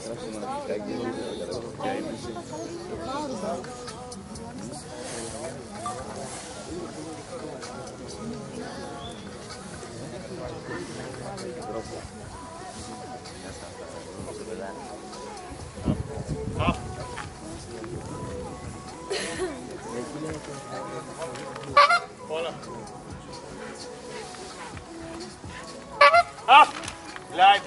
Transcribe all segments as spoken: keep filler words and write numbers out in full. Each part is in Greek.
Af! Blijf!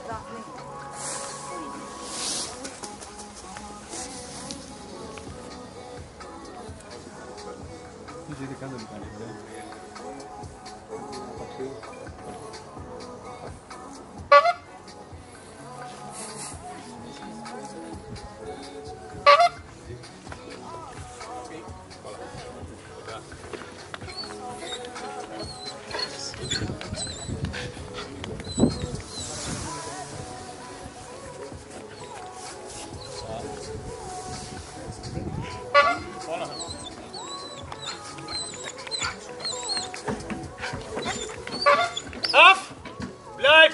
Af! Blijf!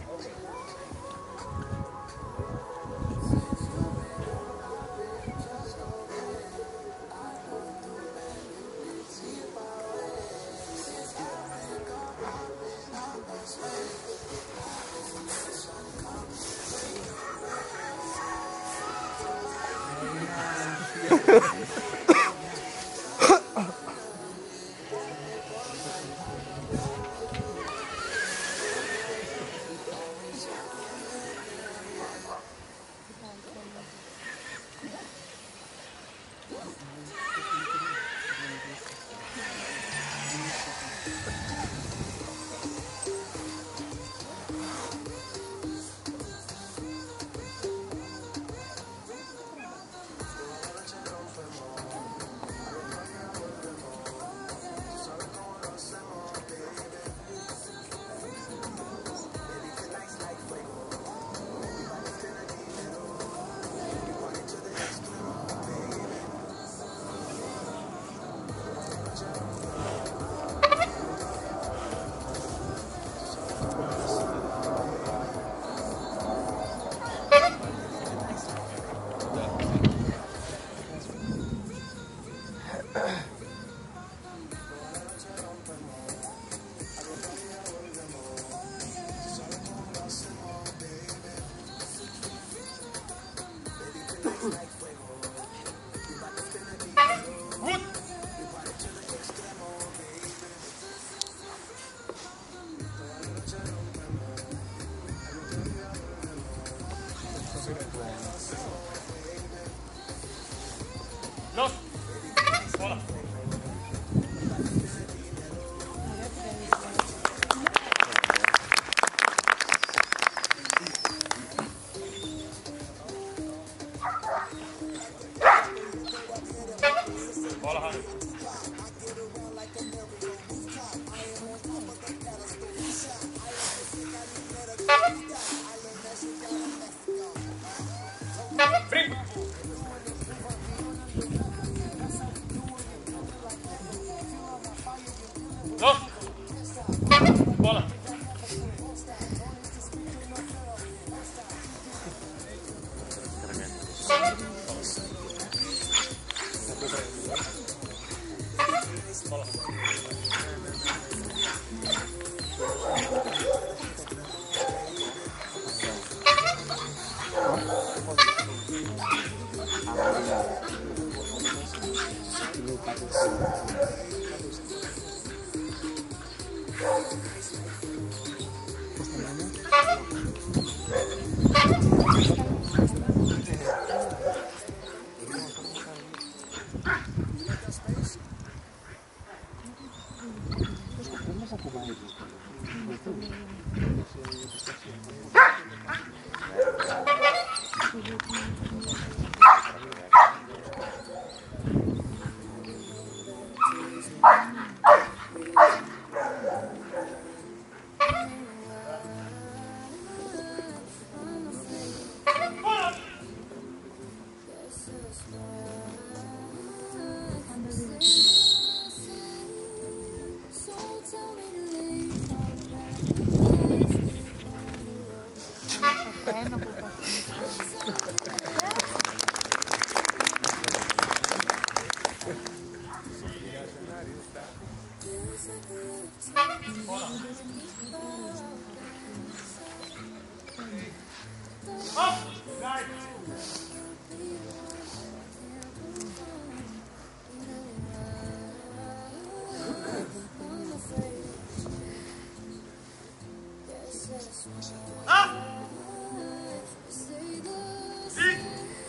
Los! Bola! Bola, Hannes! Bring! Los! Bola! Bola! È una pupa. Up! Right! Up! Sit!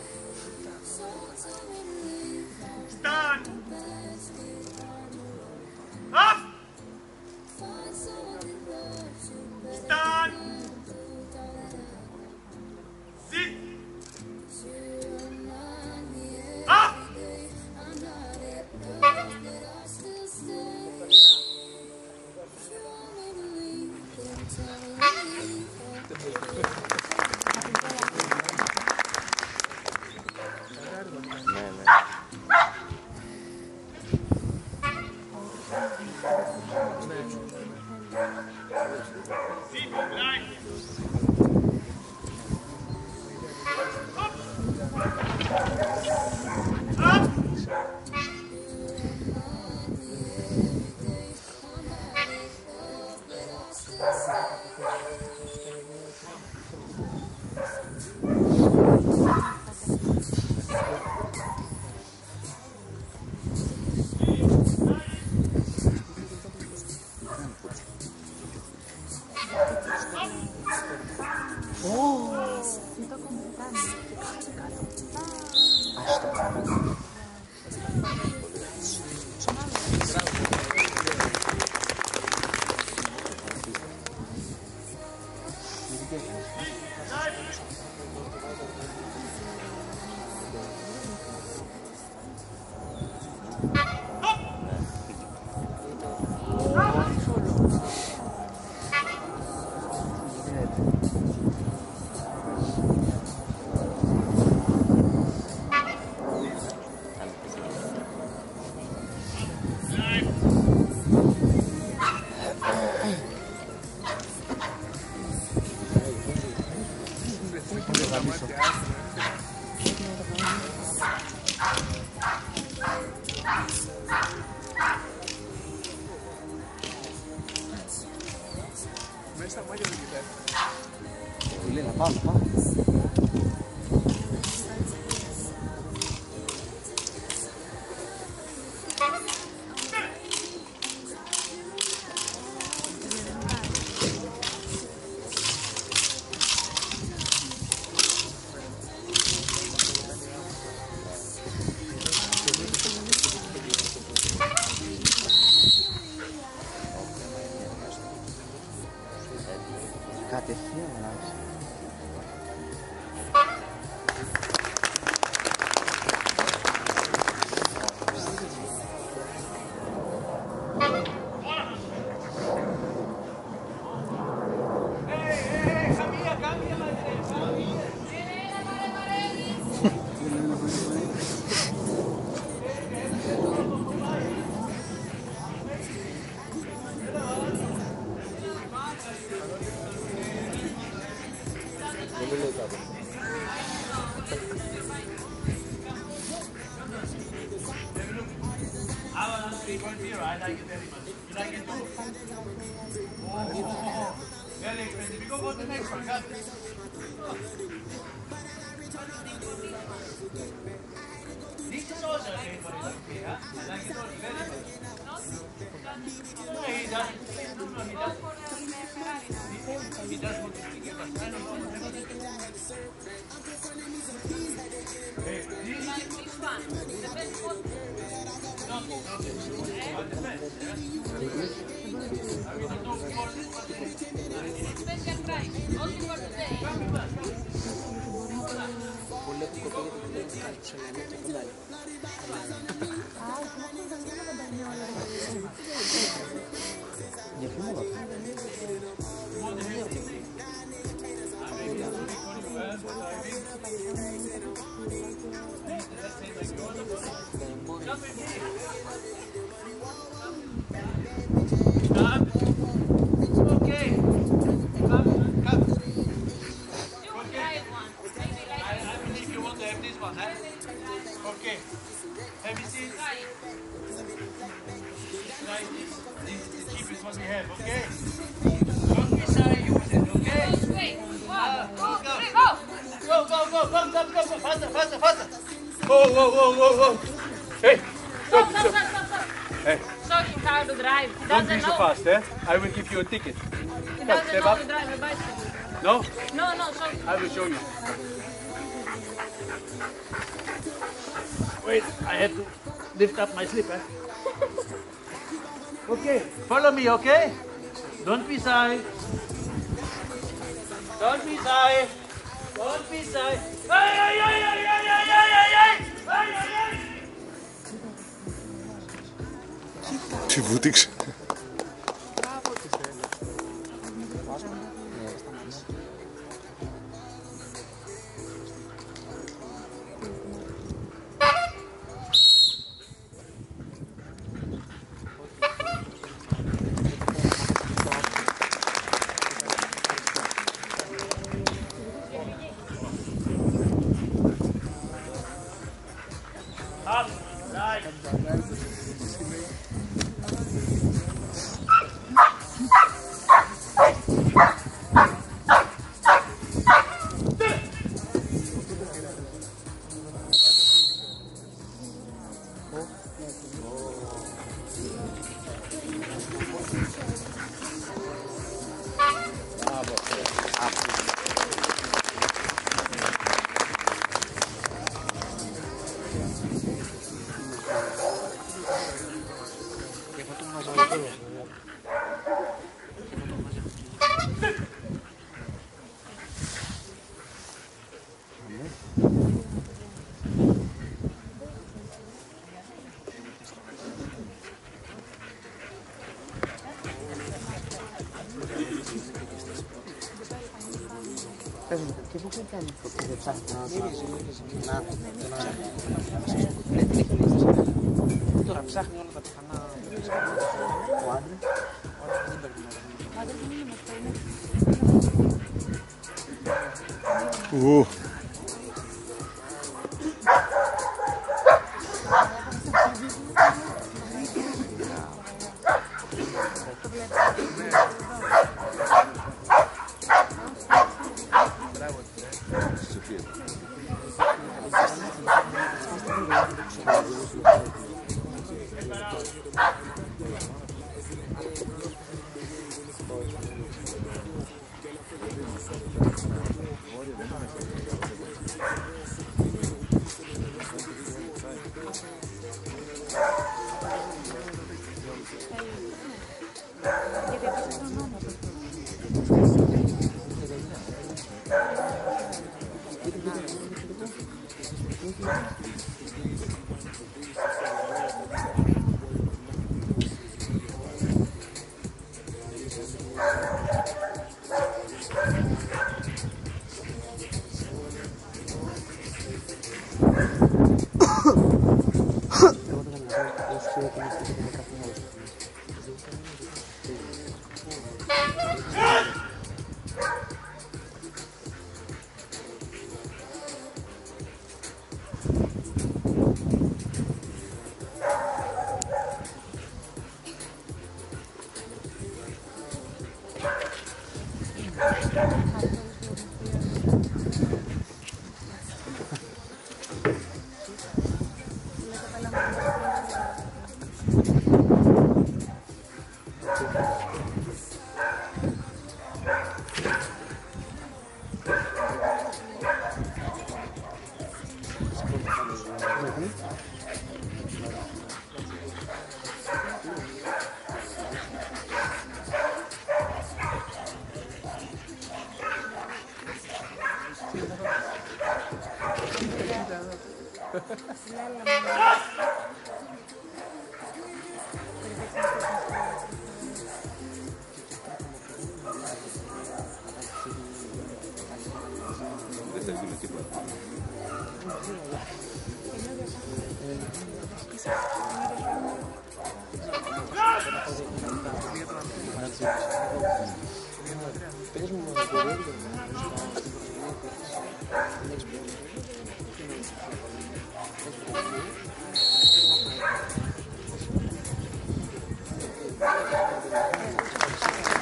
Stand! Up! Stand! Sit! Up! Sit, line. Up. Up. Boleh lah, faham, faham. Κατευθείαν αλλάζει. I like it very much. You like it too? Oh, oh, oh. Very expensive. We go for the next one. Got it. This is also a great one. Okay, huh? I like it very much. No, he doesn't. No, no, he doesn't. He does want to give us. I don't know. Hey, this one. The best one. No, no, no. The best. I will not for this one. Special price. Only for today. Come back. Boleh aku kopi itu dengan kembali. Ya semua. Okay. Come, come. Okay. Have you seen? Try this. This is the cheapest one we have, okay? Don't be shy, use it, okay? Wait, one, Uh, two, go. three, go! come, come, come, faster, faster, faster. Whoa, whoa, whoa, whoa, whoa. Hey, Stop, stop, stop, stop. stop, stop, stop. Hey, Show him how to drive. He don't be doesn't so know. fast, eh? I will give you a ticket. He Come, doesn't step know up. to drive a bicycle. No? No, no, show him. I will show you. Wait, I have to lift up my slipper. Okay, follow me, okay? Don't be shy. Don't be shy. Don't be shy. Hey, hey, hey, hey, hey, hey, hey, hey, hey, hey, hey. Τι βούτυξε. Up, right. Και πού κάνει αυτό που δεν ψάχνει να τώρα ψάχνει όλα τα πιθανά ο άντρας. Ου.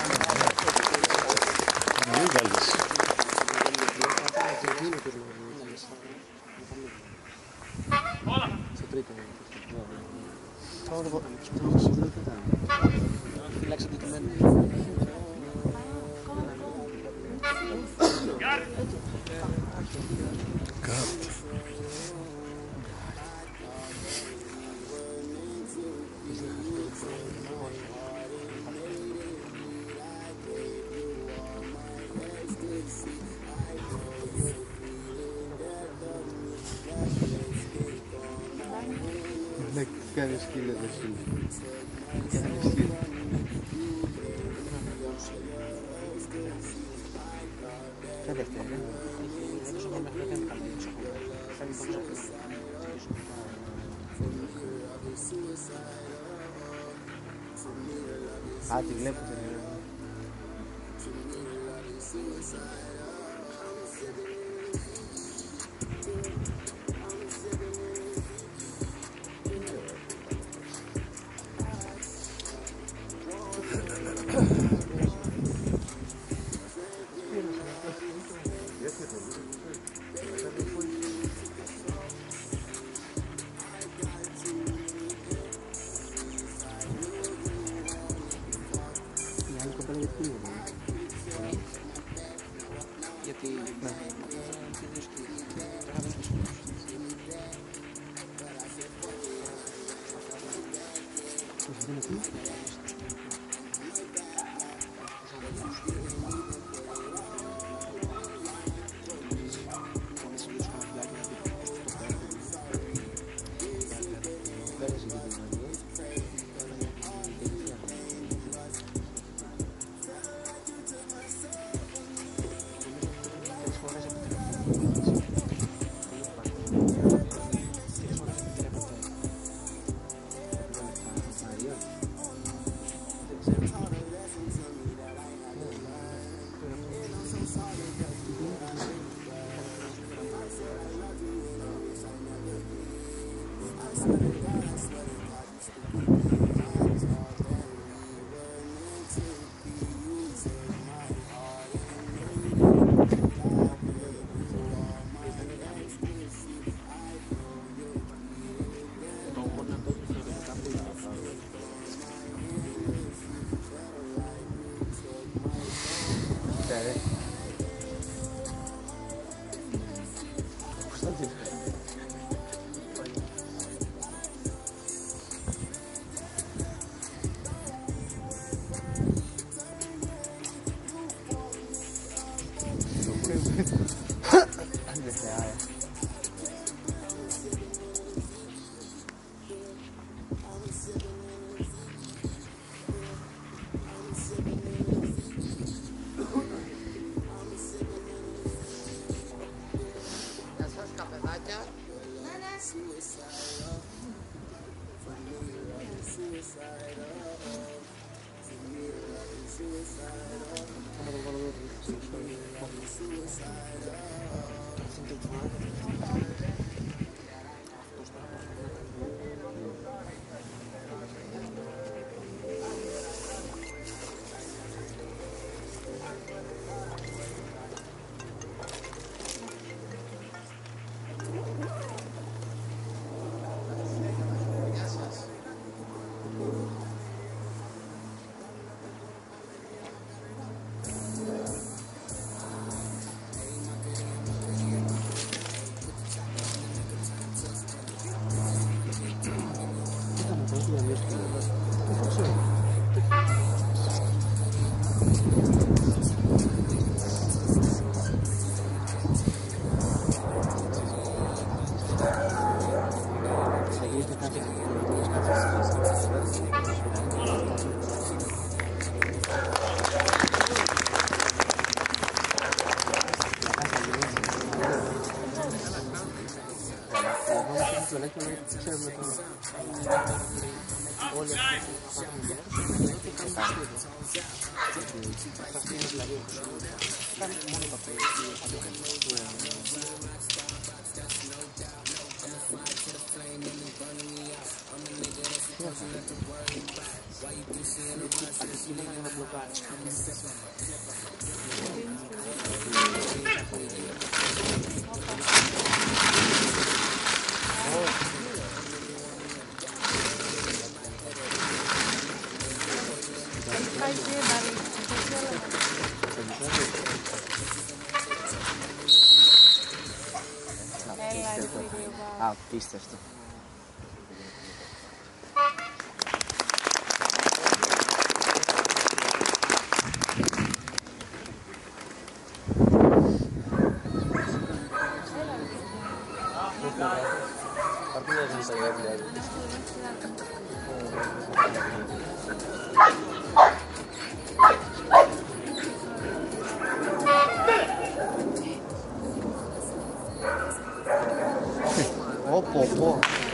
Μην βάλεις. Στο τρίτο. Τώρα το φυλάξει αντικειμένο. Ναι, κάνει σκύλο το σκύλο. Κάνει σκύλο. Δεν δεύτερη. Έδωσε το μέχρι δεν κάνει τόσο πολύ. Φεύγει το ψάχνει. Α, τη βλέπω την γιατί ναι. Thank you. Απίστευτο. Πω πω πω.